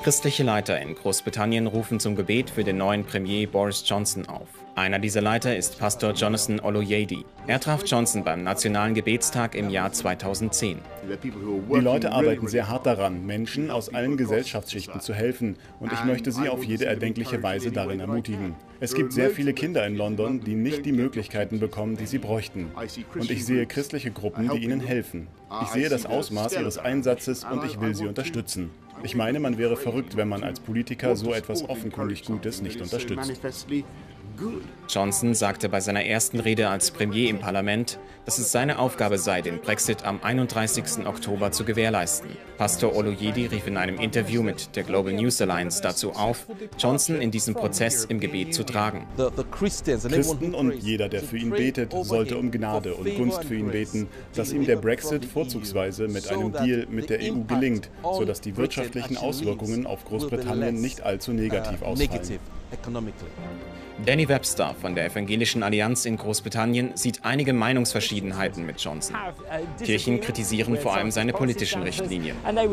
Christliche Leiter in Großbritannien rufen zum Gebet für den neuen Premier Boris Johnson auf. Einer dieser Leiter ist Pastor Jonathan Oloyede. Er traf Johnson beim Nationalen Gebetstag im Jahr 2010. Die Leute arbeiten sehr hart daran, Menschen aus allen Gesellschaftsschichten zu helfen, und ich möchte sie auf jede erdenkliche Weise darin ermutigen. Es gibt sehr viele Kinder in London, die nicht die Möglichkeiten bekommen, die sie bräuchten. Und ich sehe christliche Gruppen, die ihnen helfen. Ich sehe das Ausmaß ihres Einsatzes und ich will sie unterstützen. Ich meine, man wäre verrückt, wenn man als Politiker so etwas offenkundig Gutes nicht unterstützt. Johnson sagte bei seiner ersten Rede als Premier im Parlament, dass es seine Aufgabe sei, den Brexit am 31. Oktober zu gewährleisten. Pastor Oloyede rief in einem Interview mit der Global News Alliance dazu auf, Johnson in diesem Prozess im Gebet zu tragen. Christen und jeder, der für ihn betet, sollte um Gnade und Gunst für ihn beten, dass ihm der Brexit vorzugsweise mit einem Deal mit der EU gelingt, sodass die wirtschaftlichen Auswirkungen auf Großbritannien nicht allzu negativ ausfallen. Danny Webster von der Evangelischen Allianz in Großbritannien sieht einige Meinungsverschiedenheiten mit Johnson. Kirchen kritisieren vor allem seine politischen Richtlinien.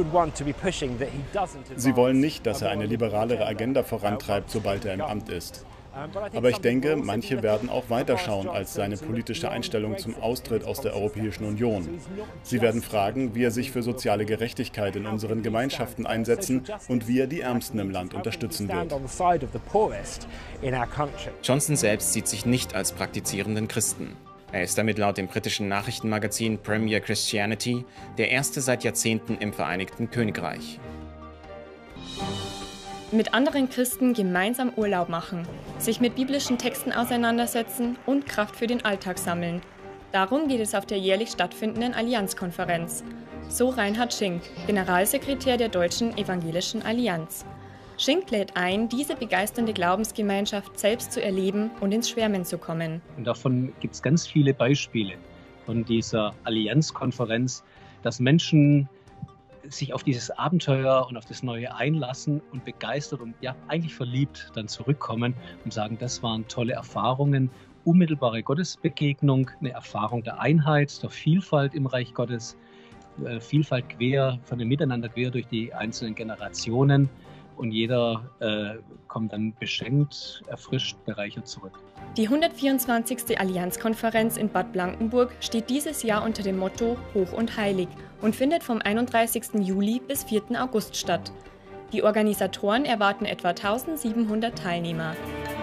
Sie wollen nicht, dass er eine liberalere Agenda vorantreibt, sobald er im Amt ist. Aber ich denke, manche werden auch weiterschauen als seine politische Einstellung zum Austritt aus der Europäischen Union. Sie werden fragen, wie er sich für soziale Gerechtigkeit in unseren Gemeinschaften einsetzen und wie er die Ärmsten im Land unterstützen wird. Johnson selbst sieht sich nicht als praktizierenden Christen. Er ist damit laut dem britischen Nachrichtenmagazin Premier Christianity der erste seit Jahrzehnten im Vereinigten Königreich. Mit anderen Christen gemeinsam Urlaub machen, sich mit biblischen Texten auseinandersetzen und Kraft für den Alltag sammeln. Darum geht es auf der jährlich stattfindenden Allianzkonferenz. So Reinhard Schinck, Generalsekretär der Deutschen Evangelischen Allianz. Schinck lädt ein, diese begeisternde Glaubensgemeinschaft selbst zu erleben und ins Schwärmen zu kommen. Und davon gibt es ganz viele Beispiele von dieser Allianzkonferenz, dass Menschen sich auf dieses Abenteuer und auf das Neue einlassen und begeistert und ja eigentlich verliebt dann zurückkommen und sagen, das waren tolle Erfahrungen, unmittelbare Gottesbegegnung, eine Erfahrung der Einheit, der Vielfalt im Reich Gottes, Vielfalt quer, von dem Miteinander quer durch die einzelnen Generationen, und jeder kommt dann beschenkt, erfrischt, bereichert zurück. Die 124. Allianzkonferenz in Bad Blankenburg steht dieses Jahr unter dem Motto Hoch und Heilig und findet vom 31. Juli bis 4. August statt. Die Organisatoren erwarten etwa 1700 Teilnehmer.